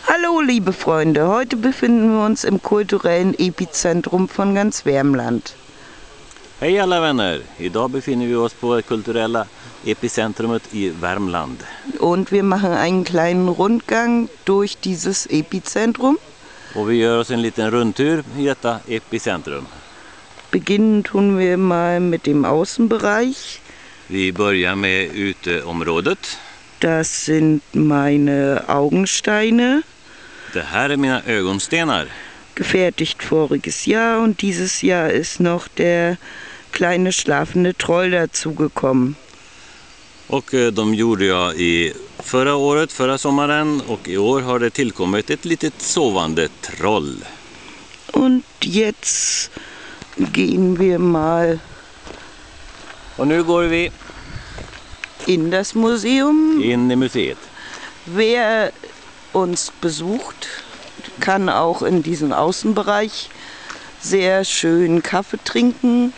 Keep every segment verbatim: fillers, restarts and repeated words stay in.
Hallo liebe Freunde, heute befinden wir uns im kulturellen Epizentrum von ganz Värmland. Hej alla vänner! Idag befinner vi oss på det kulturella epicentrumet i Värmland. Und wir machen einen kleinen Rundgang durch dieses Epizentrum. Och vi gör oss en liten rundtur i detta epicentrum. Beginnen tun wir mal mit dem Außenbereich. Vi börjar med uteområdet. Das sind meine Augensteine. Det här är mina ögonstenar. Gefertigt voriges Jahr und dieses Jahr ist noch der kleine schlafende Troll dazugekommen. Och de gjorde jag i förra året, förra sommaren, och i år har det tillkommit ett litet sovande troll. Und jetzt gehen wir mal Och nu går vi in das Museum. in i museet. Wer uns besucht, kann auch in diesem Außenbereich sehr schön Kaffee trinken.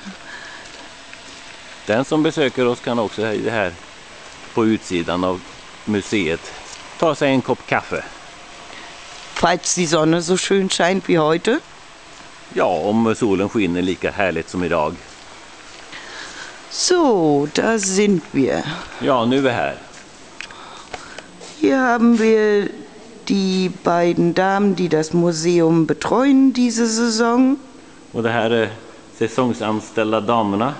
Den som besöker oss kan också här på utsidan av museet ta sig en kopp kaffe. Falls die Sonne so schön scheint wie heute. Ja, om solen skiner lika härligt som idag. So, da sind wir. Ja, nu är vi här. Hier haben wir die beiden Damen, die das Museum betreuen diese Saison. Och det här är säsongsanställda damerna.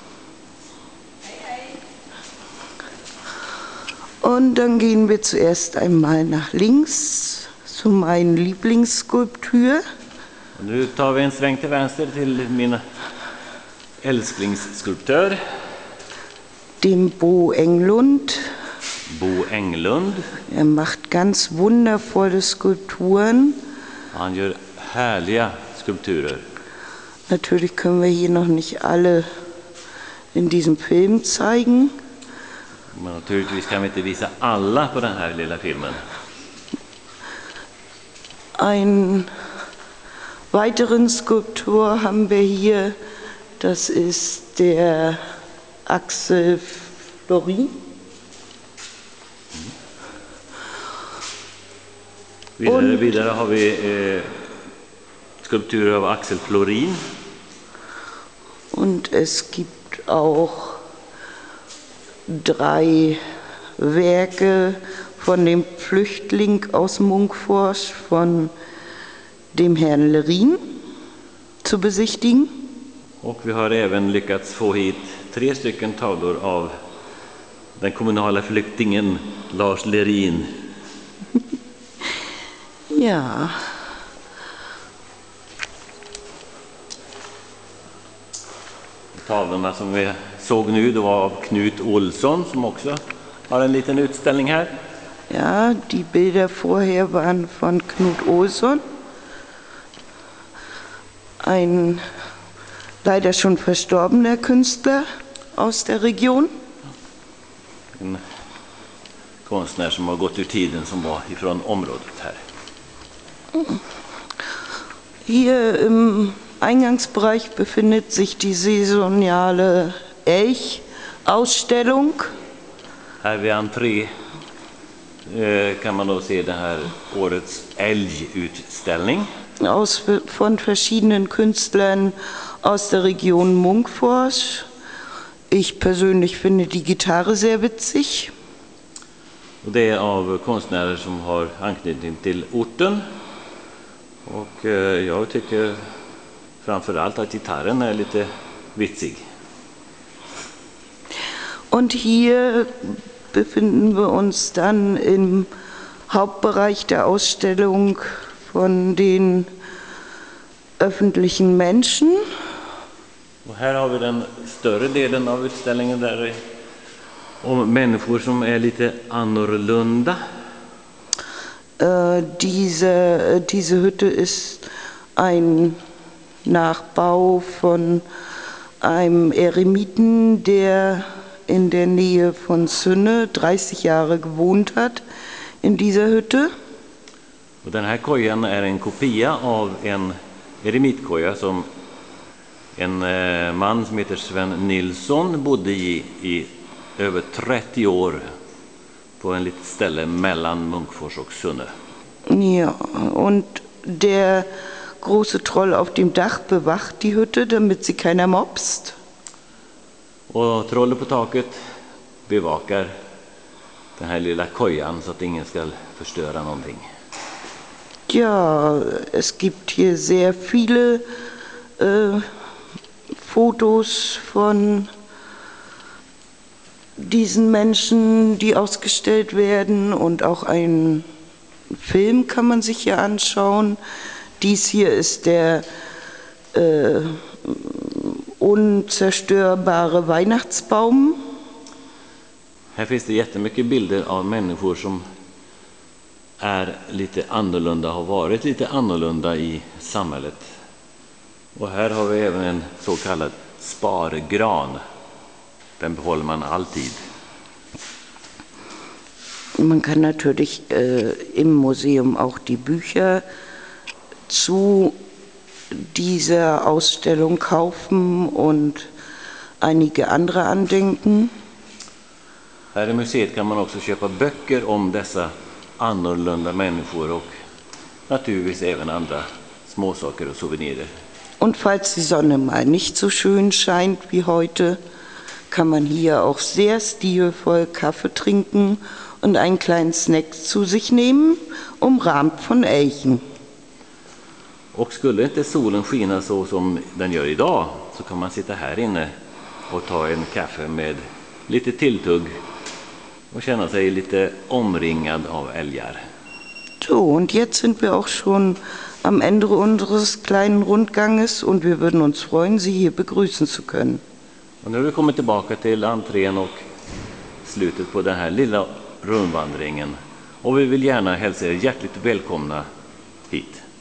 Und dann gehen wir zuerst einmal nach links zu meinen Lieblingsskulptur. Och nu tar vi en sväng till vänster till min älsklingsskulptör. Dem Bo Englund. Bo Englund. Er macht ganz wundervolle Skulpturen. Han gör härliga skulpturer. Natürlich können wir hier noch nicht alle in diesem Film zeigen. Men naturligtvis kan vi inte visa alla på den här lilla filmen. Einen weiteren Skulptur haben wir hier. Das ist der Axel Florin. Vidare, vidare har vi eh, skulpturer av Axel Florin. Und es gibt auch drei Werke von dem Flüchtling aus Munkfors, von dem Herrn Lerin, zu besichtigen. Och vi har även lyckats få hit tre stycken tavlor av den kommunala flyktingen Lars Lerin. Ja. Tavlorna som vi såg nu, det var av Knut Olsson som också har en liten utställning här. Ja, die Bilder vorher waren von Knut Olsson, ein leider schon verstorbener Künstler aus der Region. En konstnär som har gått ur tiden som var ifrån området här. Hier im Eingangsbereich befindet sich die saisonale Elch-Ausstellung. Här vid entré eh, kan man då se den här årets älgutställning. Aus, von verschiedenen Künstlern aus der Region Munkfors. Ich persönlich finde die Gitarre sehr witzig. Och det är av konstnärer som har anknytning till orten. Och eh, jag tycker framförallt att gitarren är lite vitsig. Und hier befinden wir uns dann im Hauptbereich der Ausstellung von den öffentlichen Menschen. Och här har vi den större delen av utställningen där det är om människor som är lite annorlunda. Äh, diese, diese Hütte ist ein Nachbau von einem Eremiten, der in der Nähe von Sünne dreißig Jahre gewohnt hat, in dieser Hütte. Och den här kojan är en kopia av en eremitkoja som en eh, man som heter Sven Nilsson bodde i i över trettio år på en litet ställe mellan Munkfors och Sunne. Ja, und der große Troll auf dem Dach bewacht die Hütte, damit sie keiner mobst. Och trollet på taket bevakar den här lilla kojan så att ingen ska förstöra någonting. Ja, es gibt hier sehr viele äh, Fotos von diesen Menschen, die ausgestellt werden, und auch einen Film kann man sich hier anschauen. Dies hier ist der äh, unzerstörbare Weihnachtsbaum. Här finns det jättemycket bilder av människor som är lite annorlunda, har varit lite annorlunda i samhället. Och här har vi även en så kallad spargran. Den behåller man alltid. Man kann natürlich äh, im Museum auch die Bücher zu dieser Ausstellung kaufen und einige andere Andenken. Här i museet kan man också köpa böcker om dessa annorlunda människor och naturligtvis även andra småsaker och souvenirer. Und falls die Sonne mal nicht so schön scheint wie heute, kann man hier auch sehr stilvoll Kaffee trinken und einen kleinen Snack zu sich nehmen, umrahmt von Elchen. Och skulle inte solen skina så som den gör idag så kan man sitta här inne och ta en kaffe med lite tilltugg och känna sig lite omringad av älgar. So, und jetzt sind wir auch schon am Ende unseres kleinen Rundganges und wir würden uns freuen, Sie hier begrüßen zu können. Och nu har vi kommit tillbaka till entrén och slutet på den här lilla rundvandringen. Och vi vill gärna hälsa er hjärtligt välkomna hit.